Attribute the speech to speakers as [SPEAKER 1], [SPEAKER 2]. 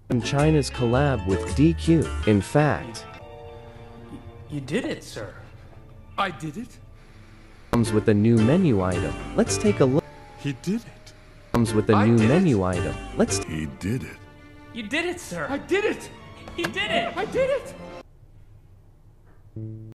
[SPEAKER 1] And China's collab with DQ. In fact,
[SPEAKER 2] You did it, sir.
[SPEAKER 3] I did it.
[SPEAKER 1] comes with a new menu item. Let's take a look.
[SPEAKER 3] He did it.
[SPEAKER 1] Comes with a
[SPEAKER 3] I
[SPEAKER 1] new
[SPEAKER 3] did it.
[SPEAKER 1] menu item. Let's
[SPEAKER 4] He did it.
[SPEAKER 2] You did it, sir.
[SPEAKER 3] I did it.
[SPEAKER 2] He did it.
[SPEAKER 3] I did it.